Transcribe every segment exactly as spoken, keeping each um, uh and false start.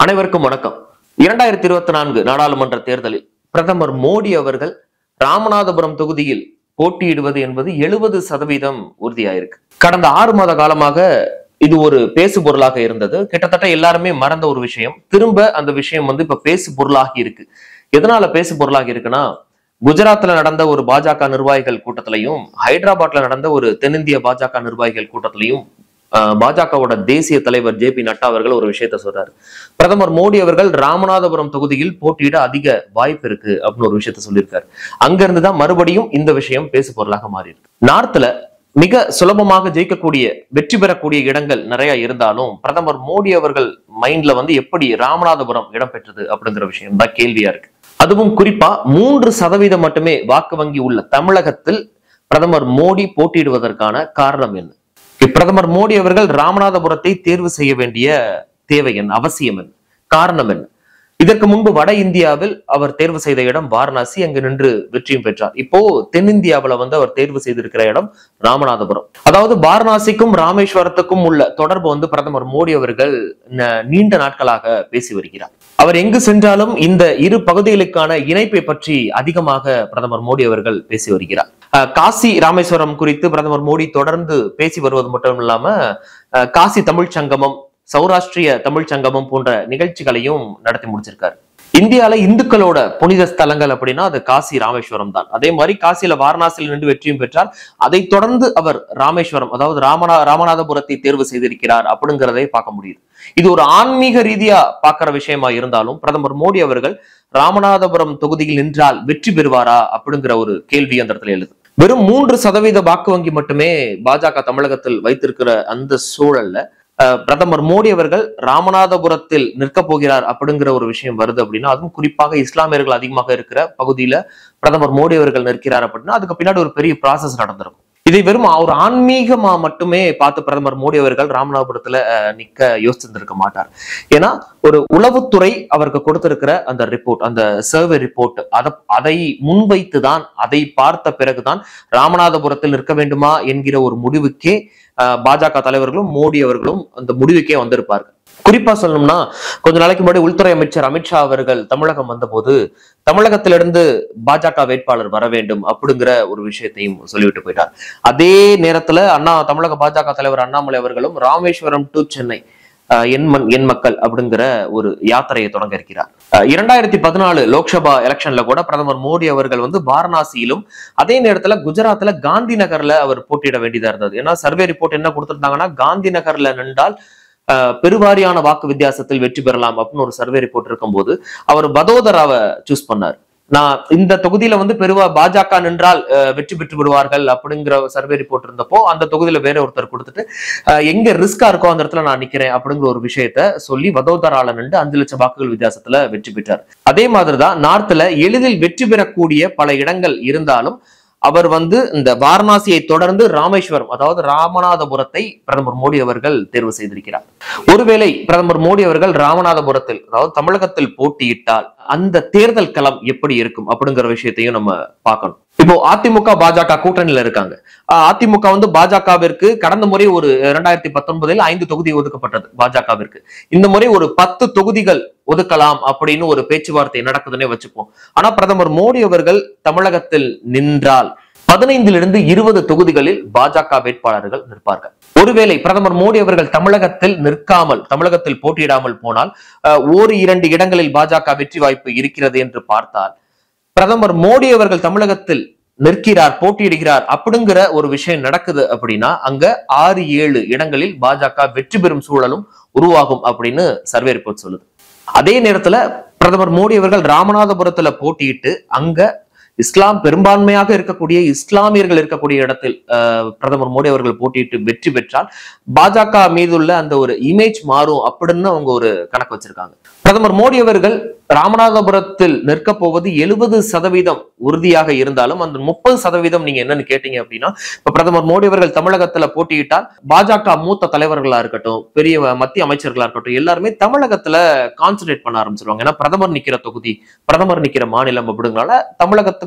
அனைவருக்கும் வணக்கம். இரண்டாயிரத்தி இருபத்தி நான்கு நாடாளுமன்ற தேர்தலில் பிரதமர் மோடி அவர்கள் ராமநாதபுரம் தொகுதியில் போட்டியிடுவது என்பது எழுபது சதவீதம் உறுதியாயிருக்கு. கடந்த ஆறு மாத காலமாக இது ஒரு பேசு பொருளாக இருந்தது. கிட்டத்தட்ட எல்லாருமே மறந்த ஒரு விஷயம் திரும்ப அந்த விஷயம் வந்து இப்ப பேசு பொருளாகி இருக்கு. எதனால பேசு பொருளாகி இருக்குன்னா, குஜராத்ல நடந்த ஒரு பாஜக நிர்வாகிகள் கூட்டத்திலையும் ஹைதராபாத்ல நடந்த ஒரு தென்னிந்திய பாஜக நிர்வாகிகள் கூட்டத்திலையும் பாஜகவோட தேசிய தலைவர் ஜே பி நட்டா அவர்கள் ஒரு விஷயத்த சொல்றாரு. பிரதமர் மோடி அவர்கள் ராமநாதபுரம் தொகுதியில் போட்டியிட அதிக வாய்ப்பு இருக்கு அப்படின்னு ஒரு விஷயத்த சொல்லியிருக்காரு. அங்க இருந்துதான் மறுபடியும் இந்த விஷயம் பேசு பொருளாக மாறி இருக்கு. நார்த்ல மிக சுலபமாக ஜெயிக்கக்கூடிய வெற்றி பெறக்கூடிய இடங்கள் நிறைய இருந்தாலும் பிரதமர் மோடி அவர்கள் மைண்ட்ல வந்து எப்படி ராமநாதபுரம் இடம்பெற்றது அப்படிங்கிற விஷயம் தான் கேள்வியா இருக்கு. அதுவும் குறிப்பா மூன்று சதவீதம் மட்டுமே வாக்கு வங்கி உள்ள தமிழகத்தில் பிரதமர் மோடி போட்டியிடுவதற்கான காரணம் என்ன? பிரதமர் மோடி அவர்கள் ராமநாதபுரத்தை தேர்வு செய்ய வேண்டிய தேவை என்ன, அவசியம் என்ன, காரணம் என்ன? இதற்கு முன்பு வட இந்தியாவில் அவர் தேர்வு செய்த இடம் வாரணாசி, அங்கு நின்று வெற்றியும் பெற்றார். இப்போ தென்னிந்தியாவில வந்து அவர் தேர்வு செய்திருக்கிற இடம் ராமநாதபுரம். அதாவது வாரணாசிக்கும் ராமேஸ்வரத்துக்கும் உள்ள தொடர்பு வந்து பிரதமர் மோடி அவர்கள் நீண்ட நாட்களாக பேசி வருகிறார். அவர் எங்கு சென்றாலும் இந்த இரு பகுதிகளுக்கான இணைப்பை பற்றி அதிகமாக பிரதமர் மோடி அவர்கள் பேசி வருகிறார். காசி ராமேஸ்வரம் குறித்து பிரதமர் மோடி தொடர்ந்து பேசி வருவது மட்டும் இல்லாம காசி தமிழ் சங்கமம், சௌராஷ்டிரிய தமிழ் சங்கமம் போன்ற நிகழ்ச்சிகளையும் நடத்தி முடிச்சிருக்காரு. இந்தியால இந்துக்களோட புனித ஸ்தலங்கள் அப்படின்னா அது காசி ராமேஸ்வரம் தான். அதே மாதிரி காசியில வாரணாசியில் நின்று வெற்றியும் பெற்றார். அதை தொடர்ந்து அவர் ராமேஸ்வரம் அதாவது ராமநா ராமநாதபுரத்தை தேர்வு செய்திருக்கிறார் அப்படிங்கிறதை பார்க்க முடியுது. இது ஒரு ஆன்மீக ரீதியா பார்க்கிற விஷயமா இருந்தாலும் பிரதமர் மோடி அவர்கள் ராமநாதபுரம் தொகுதியில் நின்றால் வெற்றி பெறுவாரா அப்படிங்கிற ஒரு கேள்வி அந்த இடத்துல எழுது. வெறும் மூன்று சதவீத வாக்கு வங்கி மட்டுமே பாஜக தமிழகத்தில் வைத்திருக்கிற அந்த சூழல்ல பிரதமர் மோடி அவர்கள் ராமநாதபுரத்தில் நிற்க போகிறார் அப்படிங்கிற ஒரு விஷயம் வருது அப்படின்னா, அதுவும் குறிப்பாக இஸ்லாமியர்கள் அதிகமாக இருக்கிற பகுதியில பிரதமர் மோடி அவர்கள் நிற்கிறார் அப்படின்னா அதுக்கு பின்னாடி ஒரு பெரிய ப்ராசஸ் நடந்திருக்கும். இதை வெறும் ஒரு ஆன்மீகமா மட்டுமே பார்த்து பிரதமர் மோடி அவர்கள் ராமநாதபுரத்துல நிக்க யோசிச்சிருந்திருக்க மாட்டார். ஏன்னா ஒரு உளவுத்துறை அவருக்கு கொடுத்திருக்கிற அந்த ரிப்போர்ட், அந்த சர்வே ரிப்போர்ட், அதை அதை முன்வைத்துதான், அதை பார்த்த பிறகுதான் ராமநாதபுரத்தில் நிற்க வேண்டுமா என்கிற ஒரு முடிவுக்கே பாஜக தலைவர்களும் மோடி அவர்களும் அந்த முடிவுக்கே வந்திருப்பார்கள். குறிப்பா சொல்லணும்னா, கொஞ்ச நாளைக்கு முன்னாடி உள்துறை அமைச்சர் அமித்ஷா அவர்கள் தமிழகம் வந்த போது தமிழகத்திலிருந்து பாஜக வேட்பாளர் வர வேண்டும் அப்படிங்கிற ஒரு விஷயத்தையும் சொல்லிவிட்டு போயிட்டார். அதே நேரத்துல அண்ணா தமிழக பாஜக தலைவர் அண்ணாமலை அவர்களும் ராமேஸ்வரம் டு சென்னை என் மண் என் மக்கள் அப்படிங்கிற ஒரு யாத்திரையை தொடங்க இருக்கிறார். இரண்டாயிரத்தி பதினாலு லோக்சபா எலெக்ஷன்ல கூட பிரதமர் மோடி அவர்கள் வந்து வாரணாசியிலும் அதே நேரத்துல குஜராத்ல காந்தி நகர்ல அவர் போட்டியிட வேண்டியதா இருந்தது. ஏன்னா சர்வே ரிப்போர்ட் என்ன கொடுத்திருந்தாங்கன்னா, காந்தி நகர்ல நின்றால் பெருவாரியான வாக்கு வித்தியாசத்தில் வெற்றி பெறலாம் அப்படின்னு ஒரு சர்வே ரிப்போர்ட் இருக்கும்போது அவர் வதோதராவை சூஸ் பண்ணார். நான் இந்த தொகுதியில வந்து பெருவா பாஜக நின்றால் வெற்றி பெற்று விடுவார்கள் அப்படிங்கிற சர்வே ரிப்போர்ட் இருந்தப்போ அந்த தொகுதியில வேற ஒருத்தர் கொடுத்துட்டு எங்க ரிஸ்கா இருக்கோ அந்த இடத்துல நான் நிக்கிறேன் அப்படிங்கிற ஒரு விஷயத்த சொல்லி வதோதரால நின்று அஞ்சு லட்சம் வாக்குகள் வித்தியாசத்துல வெற்றி பெற்றார். அதே மாதிரிதான் நார்த்ல எளிதில் வெற்றி பெறக்கூடிய பல இடங்கள் இருந்தாலும் அவர் வந்து இந்த வாரணாசியை தொடர்ந்து ராமேஸ்வரம் அதாவது ராமநாதபுரத்தை பிரதமர் மோடி அவர்கள் தேர்வு செய்திருக்கிறார். ஒருவேளை பிரதமர் மோடி அவர்கள் ராமநாதபுரத்தில் அதாவது தமிழகத்தில் போட்டியிட்டால் அந்த தேர்தல் களம் எப்படி இருக்கும் அப்படிங்கிற விஷயத்தையும் நம்ம பார்க்கணும். இப்போ அதிமுக பாஜக கூட்டணியில இருக்காங்க. அதிமுக வந்து பாஜகவிற்கு கடந்த முறை ஒரு இரண்டாயிரத்தி பத்தொன்பதில் ஐந்து தொகுதி ஒதுக்கப்பட்டது பாஜகவிற்கு. இந்த முறை ஒரு பத்து தொகுதிகள் ஒதுக்கலாம் அப்படின்னு ஒரு பேச்சுவார்த்தை நடக்குதுன்னே வச்சுப்போம். ஆனா பிரதமர் மோடி அவர்கள் தமிழகத்தில் நின்றால் பதினைந்திலிருந்து இருபது தொகுதிகளில் பாஜக வேட்பாளர்கள் நிற்பார்கள். ஒருவேளை பிரதமர் மோடி அவர்கள் தமிழகத்தில் நிற்காமல் தமிழகத்தில் போட்டியிடாமல் போனால் ஓரு இரண்டு இடங்களில் பாஜக வெற்றி வாய்ப்பு இருக்கிறது என்று பார்த்தால், பிரதமர் மோடி அவர்கள் தமிழகத்தில் நிற்கிறார், போட்டியிடுகிறார் அப்படிங்கிற ஒரு விஷயம் நடக்குது அப்படின்னா அங்க ஆறு ஏழு இடங்களில் பாஜக வெற்றி பெறும் சூழலும் உருவாகும் அப்படின்னு சர்வே ரிப்போர்ட் சொல்லுது. அதே நேரத்துல பிரதமர் மோடி அவர்கள் ராமநாதபுரத்துல போட்டியிட்டு அங்க இஸ்லாம் பெரும்பான்மையாக இருக்கக்கூடிய இஸ்லாமியர்கள் இருக்கக்கூடிய இடத்தில் பிரதமர் மோடி அவர்கள் போட்டியிட்டு வெற்றி பெற்றால் பாஜக மீதுள்ள அந்த ஒரு இமேஜ் மாறும் அப்படின்னு அவங்க ஒரு கணக்கு வச்சிருக்காங்க. பிரதமர் மோடி அவர்கள் ராமநாதபுரத்தில் நிற்க போவது எழுபது சதவீதம் உறுதியாக இருந்தாலும் அந்த முப்பது சதவீதம் நீங்க என்னன்னு கேட்டீங்க அப்படின்னா, இப்ப பிரதமர் மோடி அவர்கள் தமிழகத்துல போட்டியிட்டால் பாஜக மூத்த தலைவர்களா இருக்கட்டும், பெரிய மத்திய அமைச்சர்களா இருக்கட்டும், எல்லாருமே தமிழகத்துல கான்சென்ட்ரேட் பண்ண ஆரம்பிச்சிருவாங்க. ஏன்னா பிரதமர் நிக்கிற தொகுதி, பிரதமர் நிக்கிற மாநிலம் அப்படிங்கறனால தமிழகத்துக்கு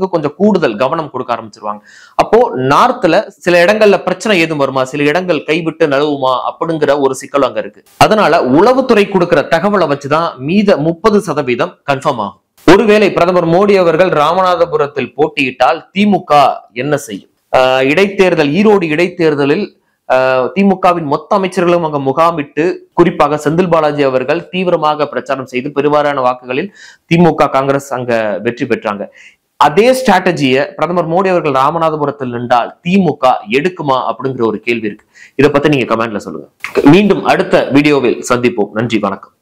தமிழகத்துக்கு கொஞ்சம் கூடுதல் கவனம் கொடுக்க ஆரம்பிச்சிருவாங்க. அப்போ நார்த்ல சில இடங்கள்ல பிரச்சனை ஏதும் வருமா, சில இடங்கள் கைவிட்டு நழுவுமா அப்படிங்கிற ஒரு சிக்கல் அங்க இருக்கு. அதனால உளவுத்துறை கொடுக்கிற தகவலை வச்சுதான் மீத முப்பது சதவீதம் கன்ஃபார்ம் ஆகும். ஒருவேளை பிரதமர் மோடி அவர்கள் ராமநாதபுரத்தில் போட்டியிட்டால் திமுக என்ன செய்யும்? ஆஹ் இடைத்தேர்தல், ஈரோடு இடைத்தேர்தலில் திமுகவின் மொத்த அமைச்சர்களும் அங்க முகாமிட்டு, குறிப்பாக செந்தில் பாலாஜி அவர்கள் தீவிரமாக பிரச்சாரம் செய்து பெருவாரியான வாக்குகளில் திமுக காங்கிரஸ் அங்க வெற்றி பெற்றாங்க. அதே ஸ்ட்ராட்டஜியை பிரதமர் மோடி அவர்கள் ராமநாதபுரத்தில் நின்றால் திமுக எடுக்குமா அப்படிங்கிற ஒரு கேள்வி இருக்கு. இதை பத்தி நீங்க கமெண்ட்ல சொல்லுங்க. மீண்டும் அடுத்த வீடியோவில் சந்திப்போம். நன்றி, வணக்கம்.